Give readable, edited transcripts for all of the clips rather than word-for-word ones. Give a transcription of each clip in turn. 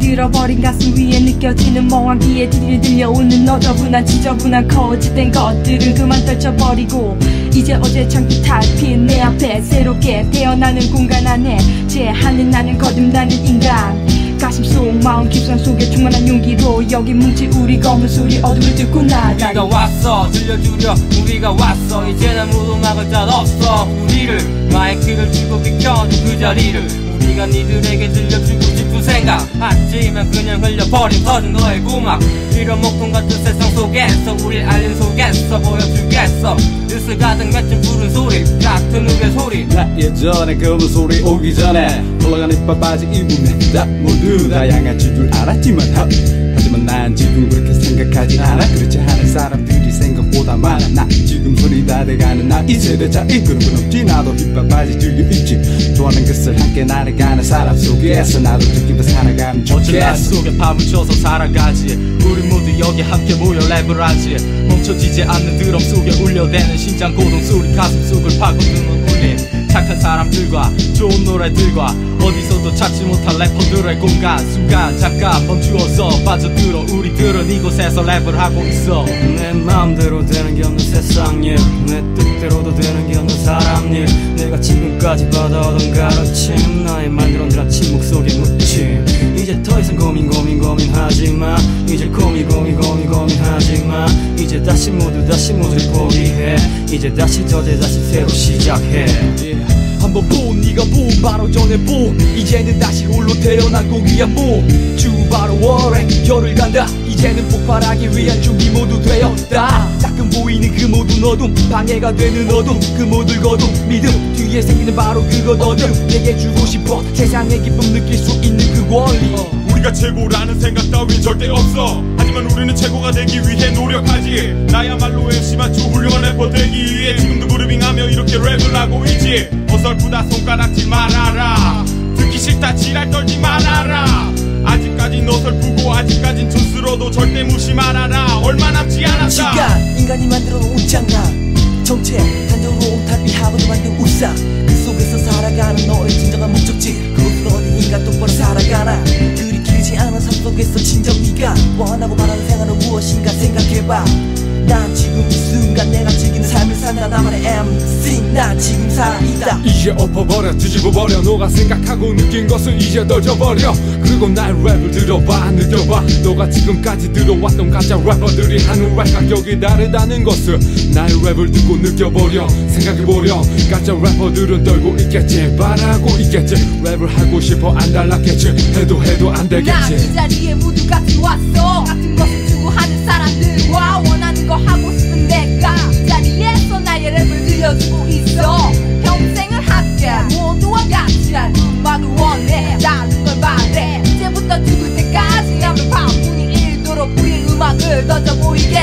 잠들어버린 가슴 위에 느껴지는 멍한 귀에 들이 들려오는 너저분한 지저분한 거짓된 것들을 그만 떨쳐버리고 이제 어제 창기 탈핀 내 앞에 새롭게 태어나는 공간 안에 제하는 나는 거듭나는 인간 가슴 속 마음 깊상 속에 충만한 용기로 여기 뭉치 우리 검은 소리 어둠을 뚫고 나가 우리가 왔어 들려주려 우리가 왔어 이제는 아무도 막을 자 없어 우리를 마이크를 쥐고 비켜준 그 자리를 우리가 니들에게 들려주고 싶은 생각 하지만 그냥 흘려버린 터진 너의 고막 이런 목통 같은 세상 속에서 우릴 알린 속에서 보여주겠어 뉴스 가득 맺힌 푸른 소리 같은 우리의 소리 나 예전에 검은 소리 오기 전에 올라간 이빨 바지 입으면 다 모두 다양한 줄 알았지만 하지만 난 지금 그렇게 생각하지 않아 그렇지 않은 사람들이 생각보다 많아 나 지금 소리 다 돼가는 나 이 세대 차이 그런 건 없지 나도 힙합 바지 즐겨 입지 좋아하는 것을 함께 나눠가는 사람 속에서 나도 느끼며 살아가면 좋겠어 어쩌나 속에 파묻혀서 살아가지 우리 모두 여기 함께 모여 랩을 하지 멈춰지지 않는 드럼 속에 울려대는 심장 고동 소리 가슴 속을 파고드는 울림 착한 사람들과 좋은 노래들과 어디서도 찾지 못할 래퍼들의 공간 순간 잠깐 멈추어서 빠져들어 우리들은 이곳에서 랩을 하고 있어 내 마음대로 되는 게 없는 세상 일 내 뜻대로도 되는 게 없는 사람 일 내가 지금까지 받아오던 가르침 나의 말들은 침묵 속에 묻힘 이제 더 이상 고민하지마 이제 고민하지마 이제 다시 모두를 포기해 이제 다시 새로 시작해 한번 본 네가 본 바로 전에 본 이제는 다시 홀로 태어나고 위한 몸주 바로 월에 열을 간다 이제는 폭발하기 위한 준비 모두 되었다 가끔 보이는 그 모든 어둠 방해가 되는 어둠 그 모든 거둠 믿음 뒤에 생기는 바로 그거거든 내게 주고 싶어 세상의 기쁨 느낄 수 있는 그 원리 우리가 최고라는 생각 따윈 절대 없어 하지만 우리는 최고가 되기 위해 노력하지 나야말로 MC만 주 훌륭한 래퍼 되기 위해 지금도 그루빙하며 이렇게 랩을 하고 있지 어설프다 손가락질 말아라 듣기 싫다 지랄 떨지 말아라 아직까진 어설프고 아직까진 촌스러워도 절대 무시 말아라 얼마 남지 않았다 시간 인간이 만들어 놓은 장난 정체 단조로운 탈피하고도 만든 우상 그 속에서 살아가는 너의 진정한 목적지 그것은 어디인가 똑바로 살아가나 그리 길지 않은 삶 속에서 진정 네가 원하고 바라는 생활은 무엇인가 생각해봐 난 지금 이 순간 내가 즐기는 삶을 산다 나만의 MC 난 지금 살아있다 이제 엎어버려 뒤집어버려 너가 생각하고 느낀 것을 이제 던져버려 그리고 나의 랩을 들어봐 느껴봐 너가 지금까지 들어왔던 가짜 래퍼들이 하는 랩 가격이 다르다는 것을 나의 랩을 듣고 느껴버려 생각해보려 가짜 래퍼들은 떨고 있겠지 바라고 있겠지 랩을 하고 싶어 안 달랐겠지 해도 안 되겠지 난 이 자리에 모두 같이 왔어 같은 것을 추구하는 사람들과 원하는 거 하고 싶은 내가 이 자리에서 나의 랩을 들려주고 있어 평생을 함께 모두와 같이 할 음악을 원해 다른 걸 바래 이제부터 죽을 때까지 아무 바보니 일도록 우리 음악을 던져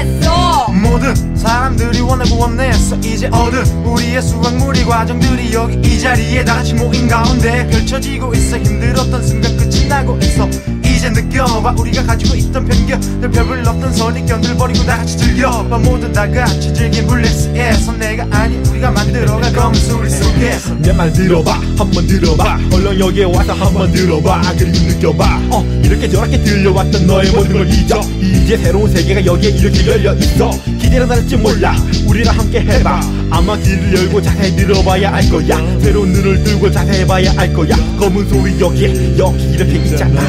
보이겠어 모든 사람들이 원하고 원했어 이제 얻은 우리의 수확물이 과정들이 여기 이 자리에 다같이 모인 가운데 펼쳐지고 있어 힘들었던 순간 끝이 나고 있어 이제 느껴봐 우리가 가지고 있던 편견들 별별 없던 선입견들 버리고 다같이 즐겨봐 모두 다같이 즐긴 블리스에서 내가 아닌 우리가 만들어갈 검은 소리 속에서 내 말 들어봐 한번 들어봐 얼른 여기에 와서 한번 들어봐 그리고 느껴봐 이렇게 저렇게 들려왔던 너의 모든 걸 잊어 이제 새로운 세계가 여기에 이렇게 열려있어 기대는 다를지 몰라 우리랑 함께 해봐 아마 귀를 열고 자세히 들어봐야 알 거야 새로운 눈을 들고 자세히 봐야 알 거야 검은 소리 여기 이렇게 있잖아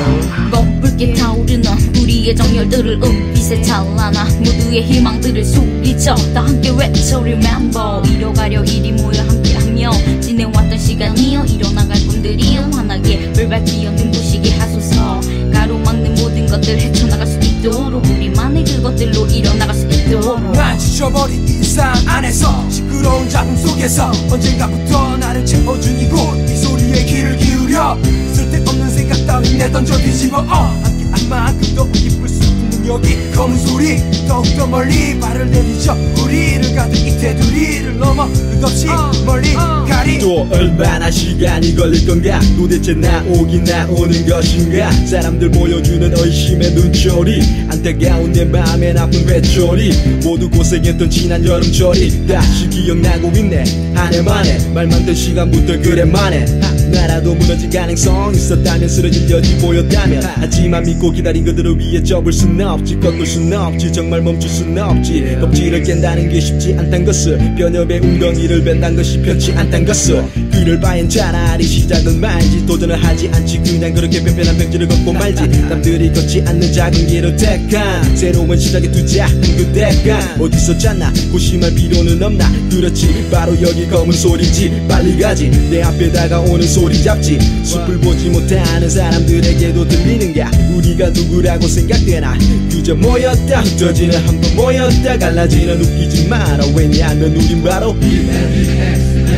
붉게 타오르는 우리의 정열들을 빛에 찬란한 모두의 희망들을 소리쳐 다 함께 외쳐 Remember 이뤄가려 이리 모여 함께하며 지내왔던 시간이여 이뤄나갈 꿈들이여 환하게 불발지어 눈부시게 하소서 가로막는 모든 것들 헤쳐나갈 수 있도록 우리만의 그것들로 일어나갈 수 있도록 난 지쳐버린 일상 안에서 시끄러운 잡음 속에서 언젠가부터 나를 채워준 이곳 이 소리에 귀를 기울여 쓸데없는 생각 따윈 내던져 뒤집어 함께한 만큼 더 기쁠 수 있는 여기 검은 소리 더욱더 멀리 발을 내디져 우리를 가득 이 테두리를 넘어 끝없이 멀리 가리 또 얼마나 시간이 걸릴 건가 도대체 나 오긴 나 오는 것인가 사람들 보여주는 의심의 눈초리 안타까운 내 맘에 나쁜 회초리 모두 고생했던 지난 여름철이 다시 기억나고 있네 한 해 만에 말 많던 시간부터 그래 만해 나라도 무너질 가능성 있었다면 쓰러질 여지 보였다면 하지만 믿고 기다린 그들을 위해 접을 순 없지 꺾을 순 없지 정말 멈출 순 없지 껍질을 깬다는 게 쉽지 않단 것을 변협의 웅덩이를 벤단 것이 편치 않단 것을 그럴 바엔 차라리 시작은 말지 도전을 하지 않지 그냥 그렇게 편편한 평지를 걷고 말지 남들이 걷지 않는 작은 길을 택한 새로운 시작에 투자한 그대가 어디서 잤나 고심할 필요는 없나 그렇지 바로 여기 검은 소리지 빨리 가지 내 앞에 다가오는 소리 잡지 숲을 보지 못하는 사람들에게도 들리는가 우리가 누구라고 생각되나 그저 모였다 흩어지는 한번 모였다 갈라지는 웃기지 마라 왜냐면 우린 바로